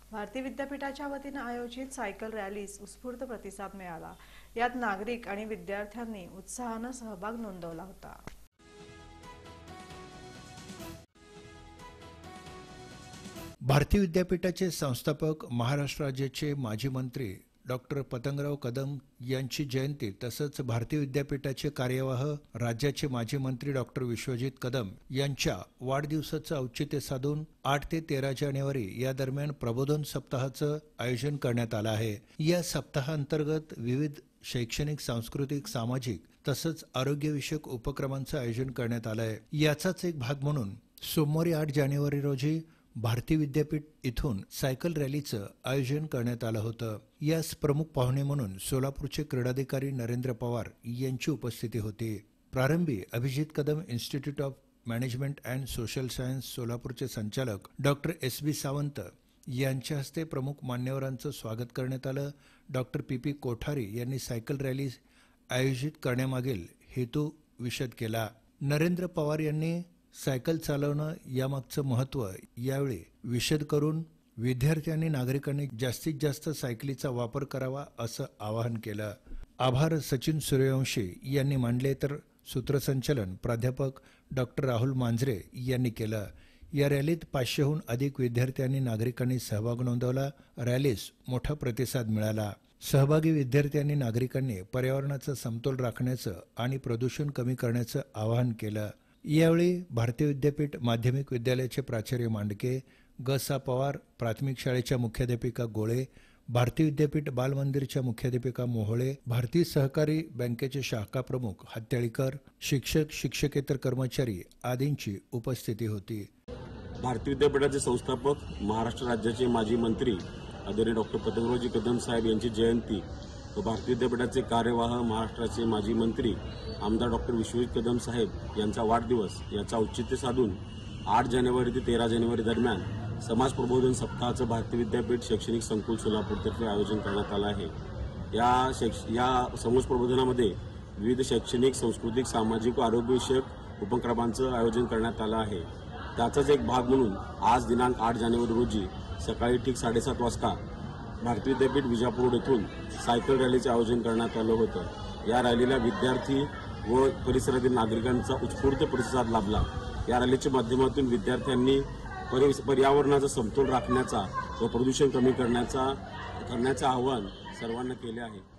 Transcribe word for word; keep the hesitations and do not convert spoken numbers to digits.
भारती विद्यापीठाच्या वतीने आयोजित सायकल रॅलीस उत्स्फूर्त प्रतिसाद मिळाला। यात नागरिक आणि विद्यार्थ्यांनी उत्साहाने सहभाग नोंदवला होता। भारती विद्यापीठाचे संस्थापक महाराष्ट्र राज्याचे माजी मंत्री डॉक्टर पतंगराव कदम यांची जयंती तसंच भारती विद्यापीठाचे कार्यवाह राज्याचे माजी मंत्री डॉक्टर विश्वजित कदम यांच्या वाढदिवसाचं औचित्य साधून आठ ते तेरा जानेवारी या दरम्यान प्रबोधन सप्ताहाचं आयोजन करण्यात आलं आहे। या सप्ताहांतर्गत विविध शैक्षणिक, सांस्कृतिक, सामाजिक तसंच आरोग्यविषयक उपक्रमांचं आयोजन करण्यात आलं आहे। याचाच एक भाग म्हणून सोमवारी आठ जानेवारी रोजी भारती विद्यापीठ इथून सायकल रॅलीचं आयोजन करण्यात आलं होतं। यास प्रमुख पाहुणे म्हणून सोलापूरचे क्रीडाधिकारी नरेंद्र पवार यांची उपस्थिती होती। प्रारंभी Abhijit Kadam institute of management and social science सोलापूरचे संचालक डॉक्टर एस बी सावंत यांच्या हस्ते प्रमुख मान्यवरांचं स्वागत करण्यात आलं। डॉक्टर पी पी कोठारी यांनी सायकल रॅली आयोजित करण्यामागील हेतू विशद केला। नरेंद्र पवार यांनी सायकल चालवणं यामागचं महत्त्व यावेळी विशद करून विद्यार्थ्यांनी नागरिकांनी जास्तीत जास्त सायकलीचा वापर करावा असं आवाहन केलं। आभार सचिन सूर्यवंशी यांनी मांडले तर सूत्रसंचालन प्राध्यापक डॉक्टर राहुल मांजरे यांनी केलं। या रॅलीत पाचशेहून अधिक विद्यार्थ्यांनी नागरिकांनी सहभाग नोंदवला। रॅलीस मोठा प्रतिसाद मिळाला। सहभागी विद्यार्थ्यांनी नागरिकांनी पर्यावरणाचा समतोल राखण्याचं आणि प्रदूषण कमी करण्याचं आवाहन केलं। यावेळी भारती विद्यापीठ माध्यमिक विद्यालयाचे प्राचार्य मांडके, ग सा पवार प्राथमिक शाळेच्या मुख्याध्यापिका गोळे, भारती विद्यापीठ बालमंदिरच्या मुख्याध्यापिका मोहोळे, भारतीय सहकारी बँकेचे शाखा प्रमुख हत्याळीकर, शिक्षक, शिक्षकेतर कर्मचारी आदींची उपस्थिती होती। भारती विद्यापीठाचे संस्थापक महाराष्ट्र राज्याचे माजी मंत्री आदरणीय डॉक्टर पतंगरावजी कदम साहेब यांची जयंती व भारती विद्यापीठाचे कार्यवाह महाराष्ट्राचे माजी मंत्री आमदार डॉक्टर विश्वजित कदम साहेब यांचा वाढदिवस याचा औचित्य साधून आठ जानेवारी ते तेरा जानेवारी दरम्यान समाज प्रबोधन सप्ताहाचं भारती विद्यापीठ शैक्षणिक संकुल सोलापूरतर्फे आयोजन करण्यात आलं आहे। या शैक्ष या समाज प्रबोधनामध्ये विविध शैक्षणिक, सांस्कृतिक, सामाजिक व आरोग्यविषयक उपक्रमांचं आयोजन करण्यात आलं आहे। त्याचाच एक भाग म्हणून आज दिनांक आठ जानेवारी रोजी सकाळी ठीक साडेसात वाजता भारती विद्यापीठ विजापूर रोड येथून सायकल रॅलीचे आयोजन करण्यात आलं होतं। या रॅलीला विद्यार्थी व परिसरातील नागरिकांचा उत्स्फूर्त प्रतिसाद लाभला। या रॅलीच्या माध्यमातून विद्यार्थ्यांनी पर्यावरणाचा समतोल राखण्याचा व प्रदूषण कमी करण्याचा करण्याचे आवाहन सर्वांना केले आहे।